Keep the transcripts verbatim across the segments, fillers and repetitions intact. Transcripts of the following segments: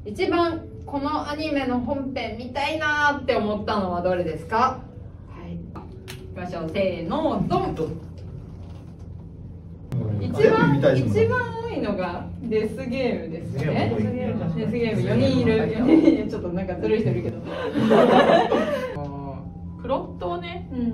一番このアニメの本編見たいなーって思ったのはどれですか？はい、いきましょう。せーの、ドン。一番一番多いのがデスゲームですね。デスゲームよにんいる。よにんいる。ちょっとなんかずるい人いるけど。 プロットをね、うん、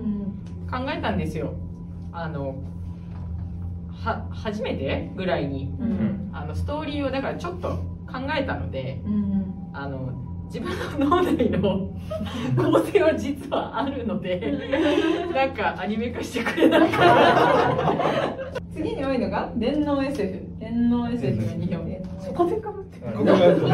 考えたんですよ。あのは初めてぐらいに、うん、あのストーリーをだからちょっと考えたので、うん、あの自分の脳内の構成は実はあるのでなんかアニメ化してくれないかな。 次に多いのが電脳 エスエフ。電脳 エスエフ がにひょう。そこでかぶって。電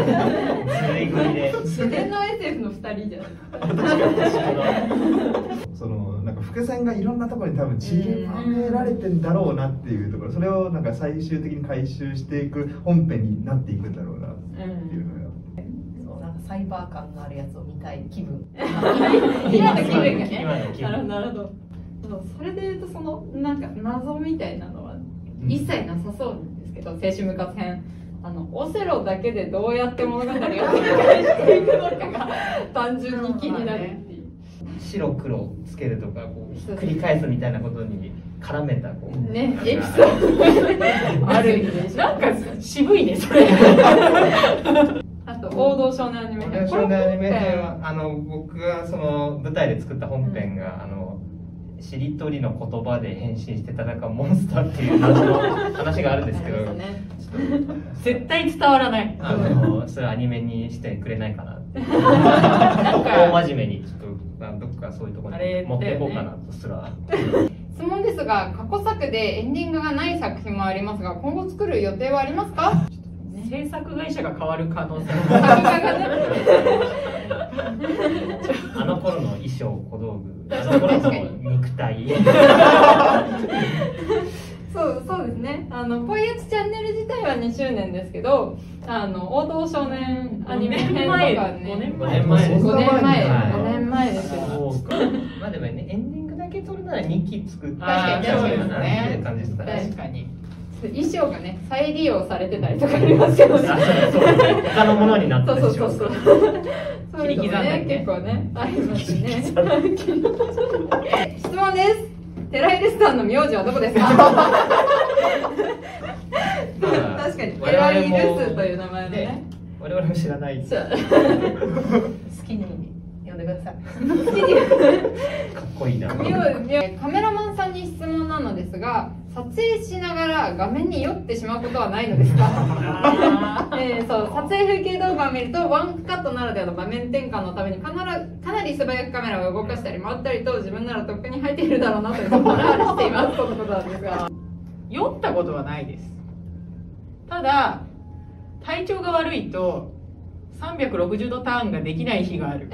脳 エスエフ のふたりじゃないですか。 そのなんか伏線がいろんなところに多分散りばめられてんだろうなっていうところ、それをなんか最終的に回収していく本編になっていくんだろうなっていうのが、 そうなんかサイバー感のあるやつを見たい気分。 今の気分がね。なるほどなるほど。それでいうとそのなんか謎みたいなのは一切なさそうなんですけど、青春無活編、あのオセロだけでどうやって物語を展開していくのかが単純に気になるっていう。 白黒つけるとかこう繰り返すみたいなことに絡めたこうねエピソードある意味なんか渋いねそれ。 あと王道少年アニメ編。 少年アニメ編はあの僕がその舞台で作った本編が、うん、あのしりとりの言葉で変身して戦うモンスターっていう謎の話があるんですけど、ね、 絶対伝わらない。 あのそれアニメにしてくれないかなってなんか大真面目にちょっとどっかそういうところに持っていこうかなとすら。 質問ですが、過去作でエンディングがない作品もありますが、今後作る予定はありますか？ 制作会社が変わる可能性あの頃の衣装、小道具、あの頃の肉体そうそうですね。あのポイエツチャンネル自体はにしゅうねんですけど、あの王道少年アニメ編とかね、 ごねんまえです。 ごねんまえ、ごねんまえですよ。 まあでもね、エンディングだけ撮るならにき作ってあげそうですねって感じですかね。 確かに。衣装がね再利用されてたりとかありますけどね。 他のものになってるでしょう。そうそうそう。そういうのね結構ねありますね。質問です。寺井レスさんの名字はどこですか？確かに寺井レスという名前のね。 我々も知らない。 好きに呼んでください。 かっこいいな。 カメラマンさんに質問なのですが、撮影しながら画面に酔ってしまうことはないのですか？えー、そう撮影風景動画を見るとワンカットならではの場面転換のためにかならかなり素早くカメラを動かしたり回ったりと自分ならとっくに入っているだろうなということを表していますとのことなんですが、 酔ったことはないです。ただ体調が悪いとさんびゃくろくじゅうどターンができない日がある。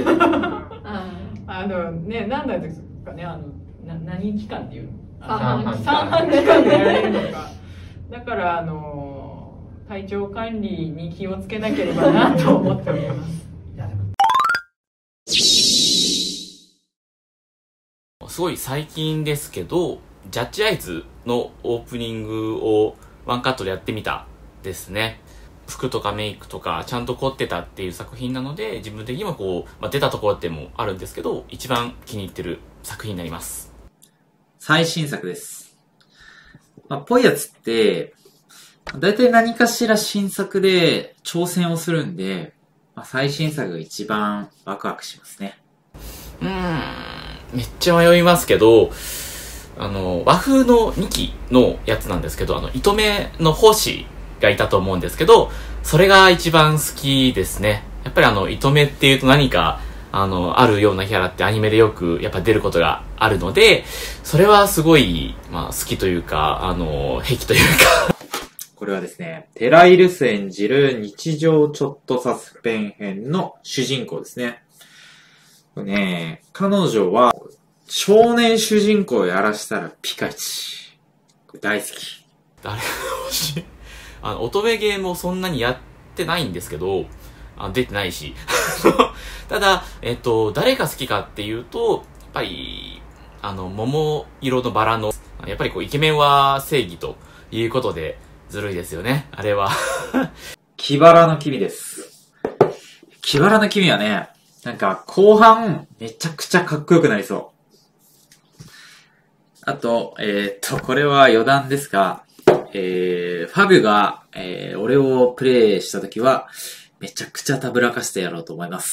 あのね、何なんですかね、あのな何期間っていうの？三半期間でやられるのか。だからあの体調管理に気をつけなければなと思っております。 すごい最近ですけど、ジャッジアイズのオープニングをワンカットでやってみたですね。服とかメイクとかちゃんと凝ってたっていう作品なので、自分的にもこう、まあ、出たところってもあるんですけど、一番気に入ってる作品になります。 最新作です。まあ、ぽいやつって、だいたい何かしら新作で挑戦をするんで、まあ、最新作が一番ワクワクしますね。 うーん、めっちゃ迷いますけど、あの、和風のにきのやつなんですけど、あの、糸目の奉仕がいたと思うんですけど、それが一番好きですね。やっぱりあの、糸目っていうと何か、あの、あるようなキャラってアニメでよくやっぱ出ることがあるので、それはすごい、まあ好きというか、あの、癖というか。 これはですね、寺井留守演じる日常ちょっとサスペン編の主人公ですね。これね、彼女は少年主人公をやらしたらピカイチ。これ大好き。 誰が欲しい？あの、乙女ゲームをそんなにやってないんですけど、あ出てないし。ただ、えっと、誰が好きかっていうと、やっぱり、あの、桃色のバラの、やっぱりこう、イケメンは正義ということで、ずるいですよね、あれは。 木原の君です。 キバラの君はね、なんか後半めちゃくちゃかっこよくなりそう。あと、えー、っと、これは余談ですが、えー、ファビュが、えー、俺をプレイしたときは、めちゃくちゃたぶらかしてやろうと思います。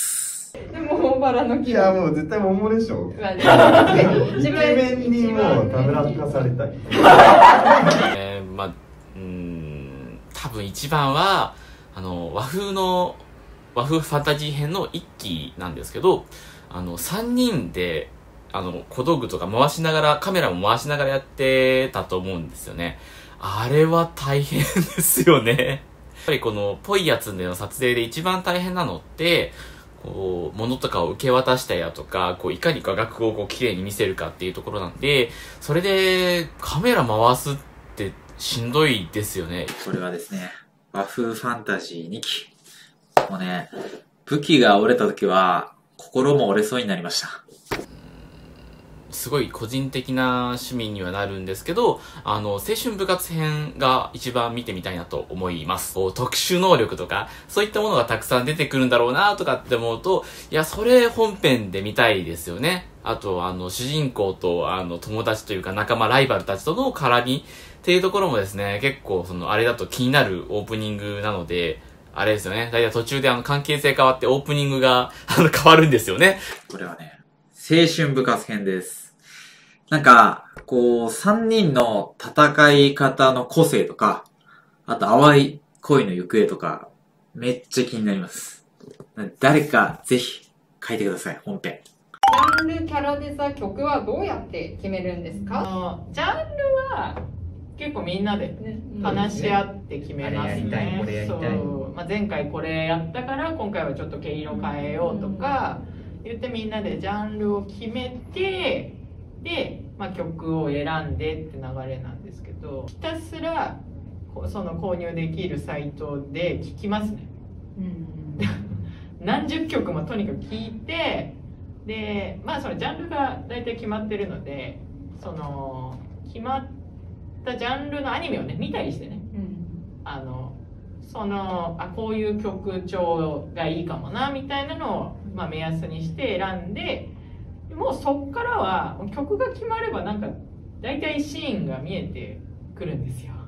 でも、バラの木。 いや、もう絶対桃でしょ。イケメンにもうたぶらかされたい。 えー、まあ、うーん、多分一番は、あの、和風の、和風ファンタジー編の一期なんですけど、あの、三人で、あの、小道具とか回しながら、カメラも回しながらやってたと思うんですよね。あれは大変ですよね。やっぱりこの、ぽいやつでの撮影で一番大変なのって、こう、物とかを受け渡したりだとか、こう、いかに画角をこう、綺麗に見せるかっていうところなんで、それで、カメラ回すってしんどいですよね。 これはですね、和風ファンタジーにき。もうね、武器が折れた時は、心も折れそうになりました。 すごい個人的な趣味にはなるんですけど、あの、青春部活編が一番見てみたいなと思います。こう特殊能力とか、そういったものがたくさん出てくるんだろうなとかって思うと、いや、それ本編で見たいですよね。あと、あの、主人公と、あの、友達というか仲間、ライバルたちとの絡みっていうところもですね、結構、その、あれだと気になるオープニングなので、あれですよね。だいたい途中であの、関係性変わってオープニングが、あの、変わるんですよね。 これはね、青春部活編です。なんか、こう、三人の戦い方の個性とか、あと淡い恋の行方とか、めっちゃ気になります。誰かぜひ書いてください、本編。 ジャンル、キャラデザ、曲はどうやって決めるんですか？ ジャンルは結構みんなで話し合って決めますね。そう、まあ、前回これやったから今回はちょっと毛色変えようとか言ってみんなでジャンルを決めて、で、まあ、曲を選んでって流れなんですけど、ひたすらその購入できるサイトで聴きますね。うん、何十曲もとにかく聴いて、で、まあそのジャンルが大体決まってるので、その決まったジャンルのアニメをね見たりしてね、うん、あのそのあこういう曲調がいいかもなみたいなのを、まあ、目安にして選んで。もうそっからは曲が決まればなんか大体シーンが見えてくるんですよ。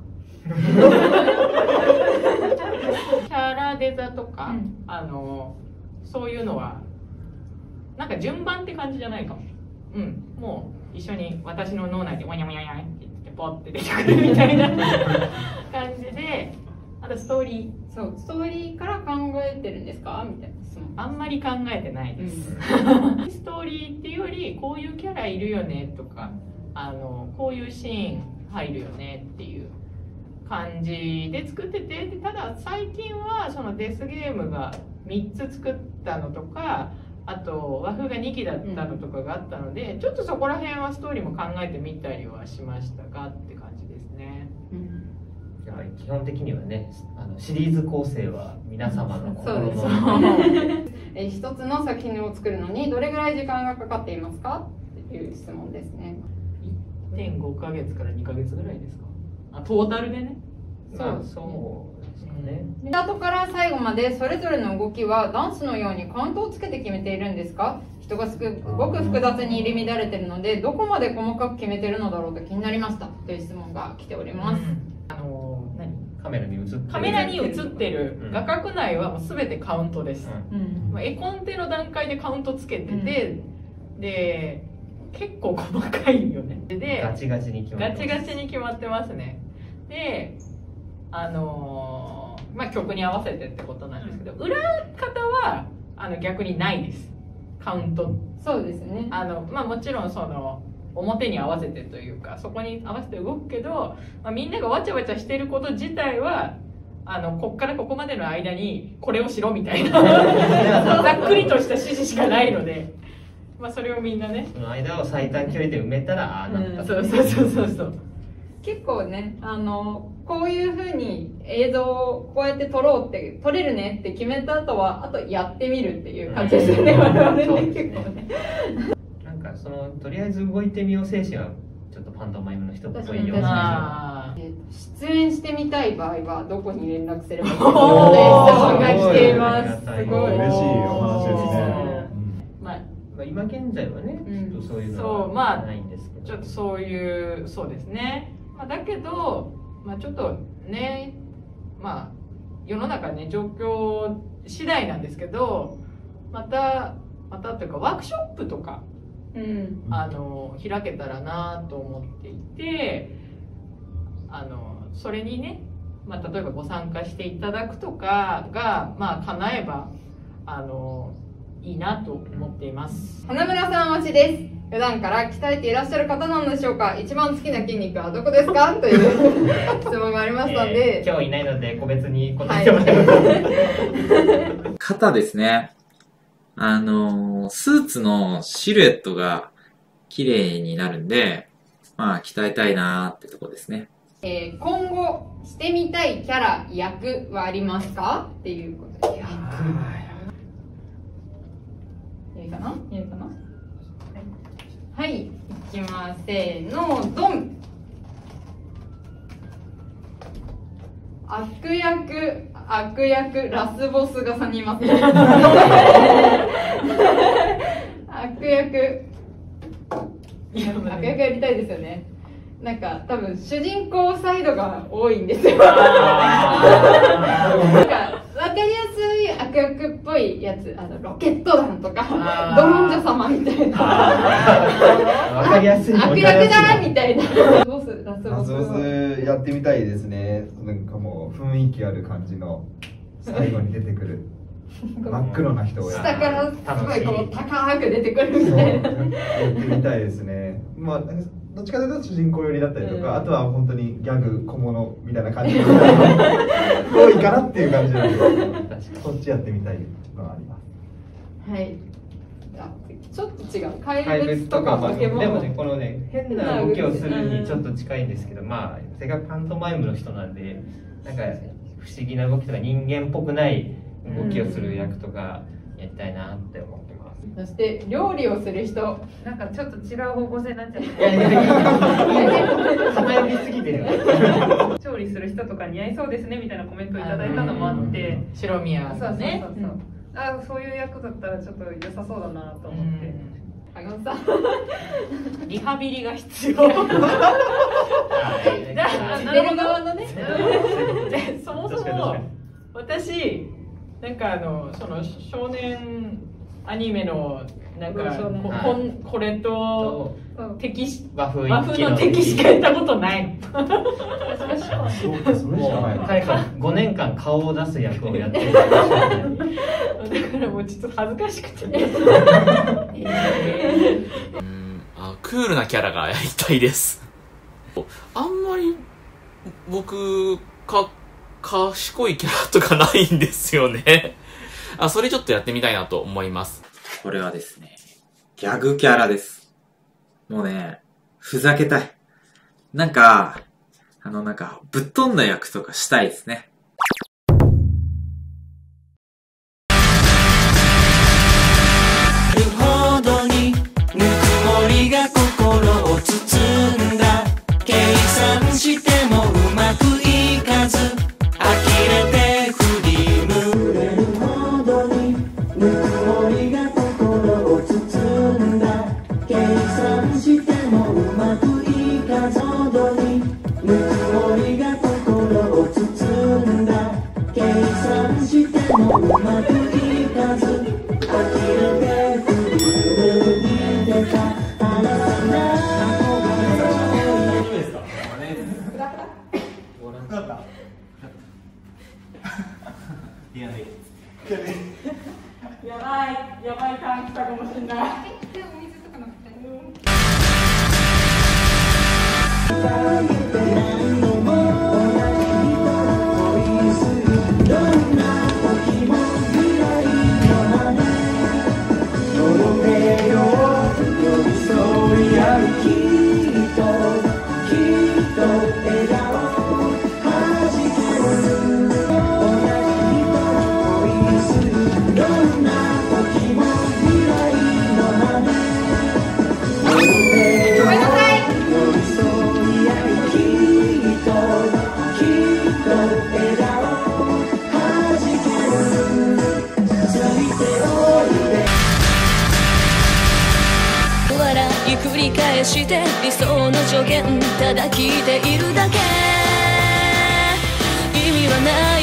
キャラデザとか、うん、あのそういうのはなんか順番って感じじゃないかも。うん、もう一緒に私の脳内でワニャワニャワニャって言ってポッて出てくるみたいな感じで、あとストーリー、 そうストーリーから考えてるんですかみたいな。 あんまり考えてないです、うん、ストーリーっていうよりこういうキャラいるよねとか、あのこういうシーン入るよねっていう感じで作ってて、でただ最近はそのデスゲームがみっつ作ったのとか、あと和風がにきだったのとかがあったので、うん、ちょっとそこら辺はストーリーも考えてみたりはしましたがって感じですね。うん、 やはり基本的にはね、あのシリーズ構成は皆様の心のえ一つの作品を作るのにどれぐらい時間がかかっていますかっていう質問ですね。 いってんごかげつからにかげつぐらいですか？あ、トータルでね。 そう、そうですかね。 スタートから最後までそれぞれの動きはダンスのようにカウントをつけて決めているんですか？人がすごく複雑に入り乱れているのでどこまで細かく決めているのだろうと気になりましたという質問が来ております。うん、 あのー、何カメラに映ってるカメラに映ってる画角内はもう全てカウントです、うんまあ、絵コンテの段階でカウントつけてて、うん、で結構細かいよね。でガチガチに決まってます。 ガチガチに決まってますね。であのー、まあ曲に合わせてってことなんですけど、裏方はあの逆にないです、カウント。 そうですね。 あの、まあ、もちろんその表に合わせてというかそこに合わせて動くけど、まあ、みんながわちゃわちゃしてること自体はあのこっからここまでの間にこれをしろみたいなざっくりとした指示しかないので、まあ、それをみんなねその間を最短距離で埋めたらああなった、 うん、そうそうそうそうそう。 結構ね、あのこういう風に映像をこうやって撮ろうって撮れるねって決めた後はあとやってみるっていう感じですよね、うん、我々ね結構ね。 なんかそのとりあえず動いてみよう精神はちょっとパントマイムの人と確かにそういうあ出演してみたい場合はどこに連絡すればいいのかので質問が来ています。すごい嬉しいお話ですね。 まあまあ、今現在はね、 うんちょっとそういうそのうまあはないんですけど、 ちょっとそういうそうですね、まあ、だけど、まあ、ちょっとねまあ世の中ね状況次第なんですけど、またまたというかワークショップとかうんあの開けたらなと思っていて、あのそれにね、まあ、例えばご参加していただくとかが、まあ、叶えばあのいいなと思っています。 花村さん推しです。普段から鍛えていらっしゃる方なんでしょうか。一番好きな筋肉はどこですかという質問がありましたので、 えー今日いないので個別に答えてもらいます、 は肩ですね。あのー、スーツのシルエットが綺麗になるんで、まあ、鍛えたいなーってとこですね。 えー今後してみたいキャラ役はありますかっていうことです。いいかないいかなはい、いきます。せーの、ドン。悪役、悪役、ラスボスがさんにんいますね。悪役、悪役やりたいですよね。なんか多分主人公サイドが多いんですよ。なんかわかりやすい悪役っぽいやつ、あのロケット団とかあードロンジョ様みたいな。 わかりやすい悪役だみたいな。ラスボス、ラスボス。 ラスボスやってみたいですね。なんかもう雰囲気ある感じの最後に出てくる真っ黒な人をや下からすごいこう高く出てくるみそうたいな。 やってみたいですね。まあどっちかというと主人公寄りだったりとか、 うんあとは本当にギャグ小物みたいな感じの多いかなっていう感じなんで、そっちやってみたいのがあります。 はい。あ、ちょっと違う。怪怪物と物とか、まあ、 かポケモン。 でもねこのね変な動きをするにちょっと近いんですけど、まあせっかくパントマイムの人なんでなんか不思議な動きとか人間っぽくない動きをする役とかやりたいなって思ってます。 そして料理をする人。 なんかちょっと違う方向性になっちゃっていやいやいや偏りすぎてる。 調理する人とか似合いそうですねみたいなコメントをいただいたのもあって、 白宮そうそうそうねそう、あそういう役だったらちょっと良さそうだなと思って、 あのさ、 リハビリが必要。 出る側のね。 でそもそも私なんかあのその少年アニメのなんかそうねこはいこんこれと敵し和風和風の敵しかやったことないの。 そうか、それしかないな。 彼がごねんかん顔を出す役をやってるかもしれない。 だからもうちょっと恥ずかしくて。 うんあクールなキャラがやりたいです。あんまり僕か賢いキャラとかないんですよね。あそれちょっとやってみたいなと思います。 これはですね、ギャグキャラです。もうね、ふざけたい。なんか、あのなんか、ぶっ飛んだ役とかしたいですね。 なるほどにぬくもりが心を包んだ計算してもうまくいかず呆れて振り向れるほどにぬくもりが心を包んだ計算してもうまくいかずほどにぬくもりが心を包んだ計算してもうまくいかず呆れて振り向いてたあなたがやばいやばい感じたかもしれない。 何度も同じ人を恋するどんな時も未来の羽届けよう寄り添い合うきっときっと笑顔はじける同じ人を恋するどんな時も未来の羽届けよう寄り添の助言ただ聞いているだけ意味はない。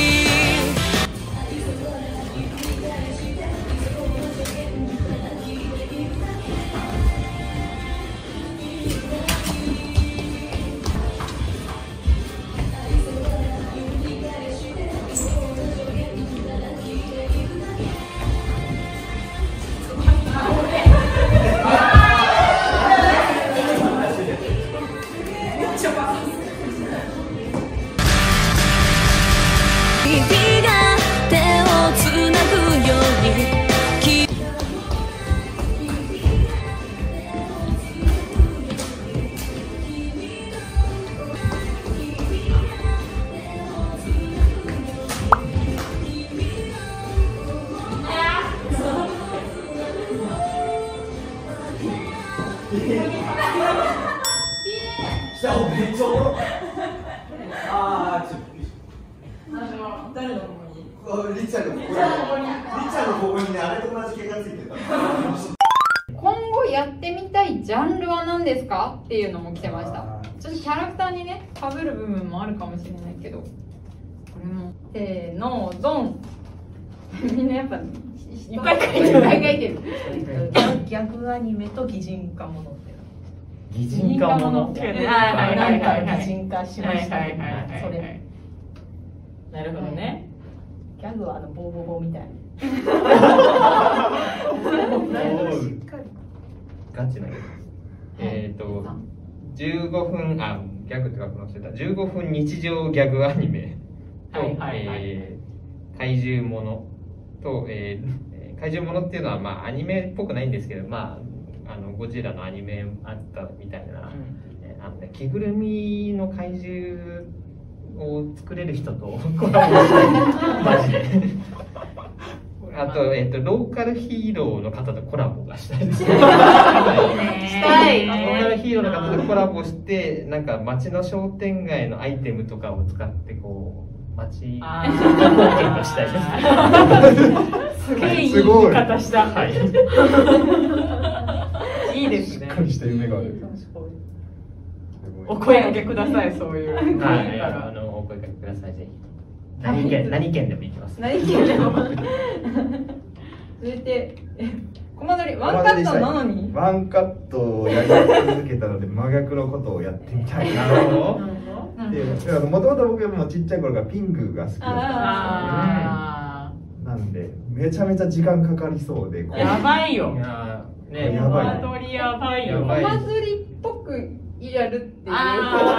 今後やってみたいジャンルは何ですかっていうのも来てました。ちょっとキャラクターにね被る部分もあるかもしれないけど、これもせーのドンみんなやっぱいっぱい書いてるいっぱい書いてる逆アニメと擬人化ものって擬人化ものなんか擬人化しましたけど、それなるほどね。ギャグはあのボーボーボーみたいガチなやつ。えっとじゅうごふんあギャグって書くの忘れた。じゅうごふん日常ギャグアニメとえ怪獣ものとえー、怪獣ものっていうのはまあアニメっぽくないんですけど、まああのゴジラのアニメあったみたいな、うんえー、あのね着ぐるみの怪獣を作れる人とコラボしたいマジで。あと、えっと、ローカルヒーローの方とコラボがしたいですね。 したい。 ローカルヒーローの方とコラボして、なんか街の商店街のアイテムとかを使ってこう街冒険がしたいです。 すげえいい言い方した。はい。いいですね。 しっかりした夢がある。 お声掛けください、そういう。 はい、あのお声掛けください、ぜひ。何県、何県でも行きます。 何県でも。続いて、コマ撮り、ワンカットなのに。 ワンカットをやり続けたので、真逆のことをやってみたいな。なるほど。もともと僕はもうちっちゃい頃からピンクが好きだったんですよね。なんで、めちゃめちゃ時間かかりそうで。 やばいよ。 ね、 やばい。 コマ撮りやばいよ。 コマ撮りっぽくやるっていう。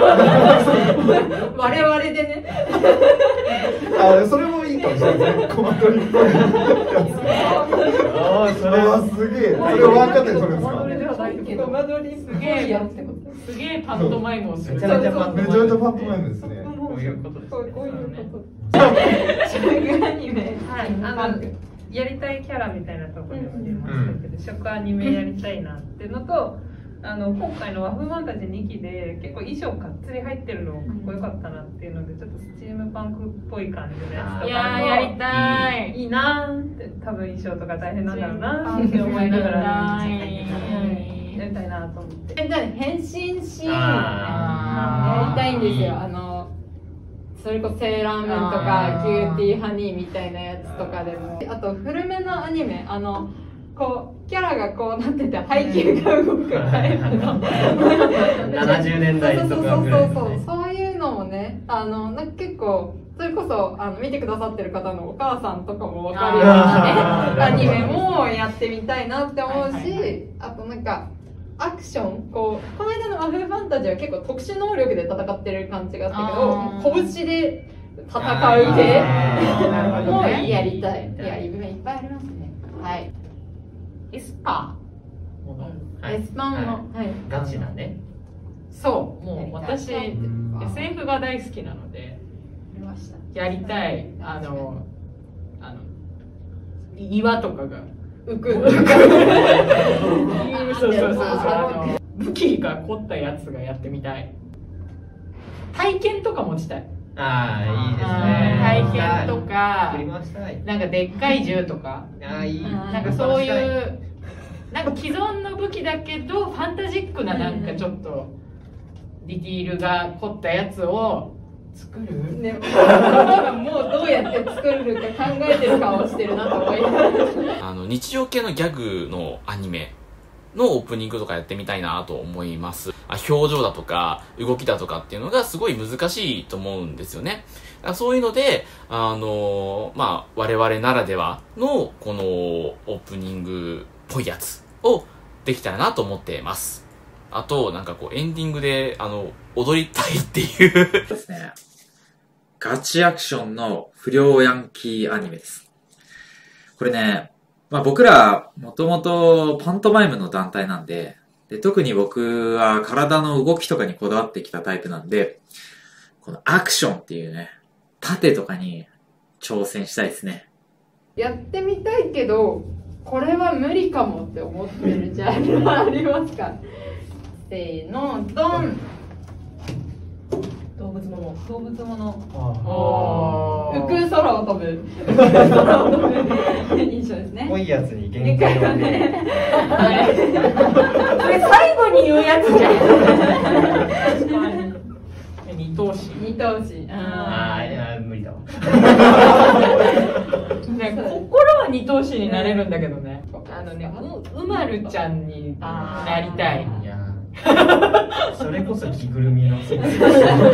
我々でね。 あ、それもいいかもしれないですね。コマ撮りっぽいやつ。ああ、それはすげえ。それワンカットで撮るんですか。 コマ撮りすげえやってこと。 すげえパントマイムをする。 めちゃめちゃパントマイムですね。 こういうことです。 こういうこと。食アニメ。 はい。あのやりたいキャラみたいなところでも出ましたけど、食アニメやりたいなっていうのと。あの今回の和風ファンタジーにきで結構衣装がっつり入ってるのかっこよかったなっていうので、ちょっとスチームパンクっぽい感じのやつとかもいややりたいいいなーって、多分衣装とか大変なんだろうなって思いながらやりたいなと思って。 変身シーンやりたいんですよ。あのそれこそセーラームーンとかキューティーハニーみたいなやつとかでも、あと古めのアニメ、あのこうキャラがこうなってて背景が動くタイプのななじゅうねんだいとかぐらいのね、 そういうのもね、あのなんか結構それこそあの見てくださってる方のお母さんとかも分かるようなねアニメもやってみたいなって思うし、あとなんかアクション、こうこの間の和風ファンタジーは結構特殊能力で戦ってる感じがあったけど、拳で戦う系もやりたい。いや、夢いっぱいありますね。はい。エスパー、エスパーのガチなね。 そう、もう私 エスエフ が大好きなのでやりたい。あのあの岩とかが浮く浮くそうそうそうそう、あの武器が凝ったやつがやってみたい。体験とか持ちたい。 ああ、いいですね。 体験とか、 作りましたい。 なんかでっかい銃とか、 ああ、いい。 なんかそういうなんか既存の武器だけどファンタジックななんかちょっとディティールが凝ったやつを作る、 ね、もうどうやって作るか考えてる顔してるなと思います。 あの日常系のギャグのアニメのオープニングとかやってみたいなと思います。あ、表情だとか動きだとかっていうのがすごい難しいと思うんですよね。だからそういうので、あのまあ我々ならではのこのオープニングっぽいやつをできたらなと思っています。あとなんかこうエンディングであの踊りたいっていうですね。ガチアクションの不良ヤンキーアニメです。これね、まあ僕らもともとパントマイムの団体なんで、で、特に僕は体の動きとかにこだわってきたタイプなんで、このアクションっていうね、盾とかに挑戦したいですね。 やってみたいけど、これは無理かもって思ってるジャンルはありますか？せーの、ドン。 動物もの。動物もの。 浮く空を飛ぶ。空を飛ぶ。印象ですね。 濃いやつに限界がね。 これ最後に言うやつじゃん。確かに。二頭身。 二頭身。 ああ、いや無理だわ。 ね、心は二頭身になれるんだけどね。あのね、うまるちゃんになりたい。 いやそれこそ着ぐるみの世界。 そう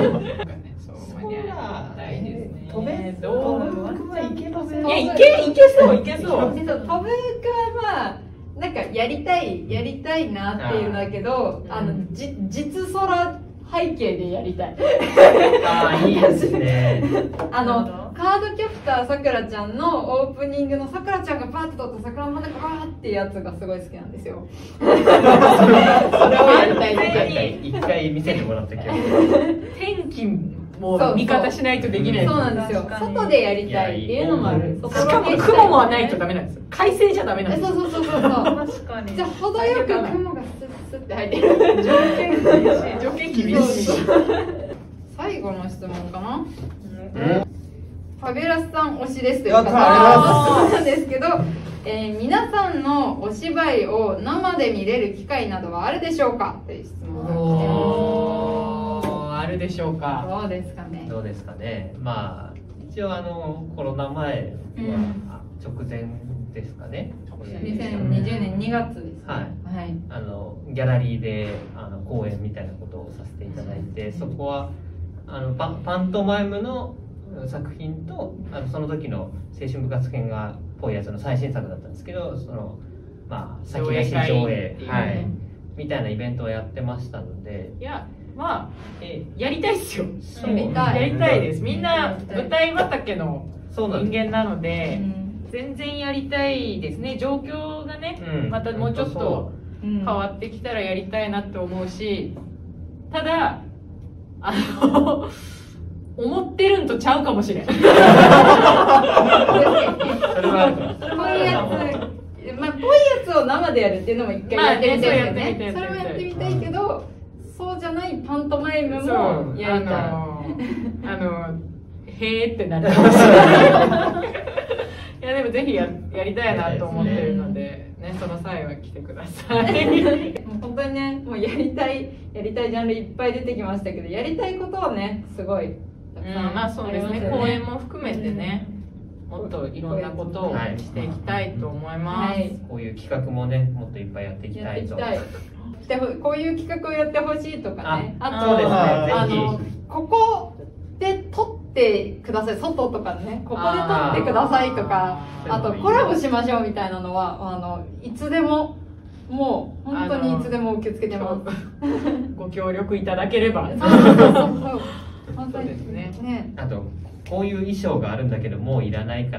大ですね。 飛べどうはいけません。 いや、いけ、いけそう、いけそう。 飛ぶかはなんかやりたいやりたいなっていうんだけど、あのじ実空背景でやりたい。 ああ、いいですね。 あのカードキャプターさくらちゃんのオープニングのさくらちゃんがパーッと取った桜の花がバーってやつがすごい好きなんですよ。それをやりたいです。 一回見せてもらったけど。 天気も味方しないとできない。 そうなんですよ。外でやりたいっていうのもある。 しかも雲もないとダメなんですよ。快晴じゃダメなんですよ。 そうそうそうそう。 確かに。 じゃあ程よく雲がスッスッって入ってる。 条件厳しい。条件厳しい。 最後の質問かな。 うんファビュラスさん推しですという方なんですけど、えー、皆さんのお芝居を生で見れる機会などはあるでしょうかという質問が来てます。あるでしょうか。 どうですかね。 どうですかね。まあ一応あのコロナ前は直前ですかね。 にせんにじゅうねんにがつですね。 はい。 はい。 あのギャラリーであの公演みたいなことをさせていただいて、そこはあのパパントマイムの作品とあのその時の青春部活編がっぽいやつの最新作だったんですけど、そのまあ先出し上映、はい、みたいなイベントをやってましたので、 いやまあ、えー、やりたいですよ。 やりたい。 やりたいです。みんな舞台畑の人間なので、全然やりたいですね。状況がね、うん、またもうちょっと変わってきたらやりたいなって思うし、ただあの思ってるんとちゃうかもしれん。それはこういうやつ、まあ、ぽいやつを生でやるっていうのも一回やってみたいですよね。それもやってみたいけど、そうじゃないパントマイムもやりたい。あの、 あのへーってなるかもしれない。いやでもぜひ や, やりたいなと思ってるので、ね、その際は来てください。 もう本当にね、もうやりたいやりたいジャンルいっぱい出てきましたけど、やりたいことはねすごい。 うん、まあそうですね。公演も含めてね、もっといろんなことをしていきたいと思います。はい、 こういう企画もね、もっといっぱいやっていきたいと。 やっていきたい。こういう企画をやってほしいとかね。 あ、あとそうですね。 あのここで撮ってください。外とかね、ここで撮ってくださいとか、あとコラボしましょうみたいなのはあのいつでも。もう本当にいつでも受け付けてます。 ご協力いただければ。 そうそうそうそう。 本当ですね。 ね。 あとこういう衣装があるんだけどもういらないから。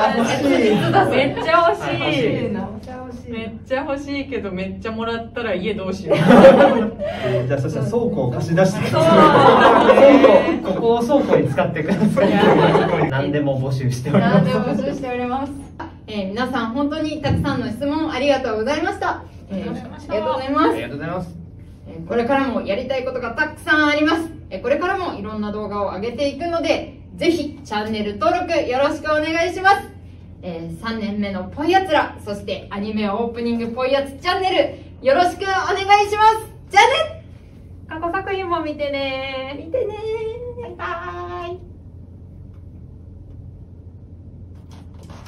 めっちゃ欲しい。めっちゃ欲しいけどめっちゃもらったら家どうしよう。 じゃあそしたら倉庫を貸し出してください。ここを倉庫に使ってください。何でも募集しております。 何でも募集しております。えー、皆さん本当にたくさんの質問ありがとうございました。えー、ありがとうございます。 ありがとうございます。 えー、これからもやりたいことがたくさんあります。えー、これからもいろんな動画を上げていくので、ぜひチャンネル登録よろしくお願いします。 えー、さんねんめのぽいやつら、そしてアニメオープニングぽいやつチャンネル、よろしくお願いします。じゃあね。 過去作品も見てね。 見てねー。